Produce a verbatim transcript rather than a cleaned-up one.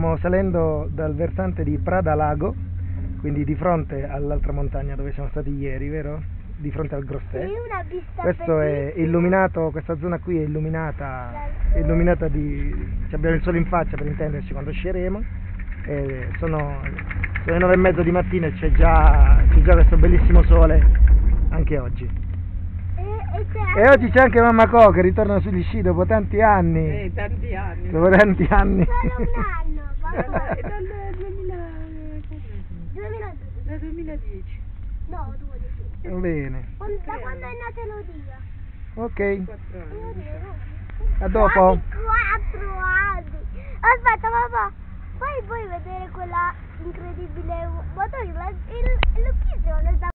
Stiamo salendo dal versante di Prada Lago, quindi di fronte all'altra montagna dove siamo stati ieri, vero? Di fronte al Grosset. Sì, una vista Questo è bellissima. illuminato, questa zona qui è illuminata, è illuminata di... abbiamo il sole in faccia per intenderci quando usciremo. E sono, sono le nove e mezza di mattina e c'è già, c'è già questo bellissimo sole anche oggi. E, e, c'è E anche... oggi c'è anche Mamma Co che ritorna sugli sci dopo tanti anni. Eh, tanti anni. Dopo tanti anni. Solo un anno, papà. È dal duemila... duemiladodici. dal duemiladieci. No, dodici. Bene. Quando- Da quando è nata Elodia? Ok, quattro anni. Elodia, no? a dopo. Quattro anni. Aspetta, papà. Poi vuoi vedere quella incredibile moto? Il, il, il, il,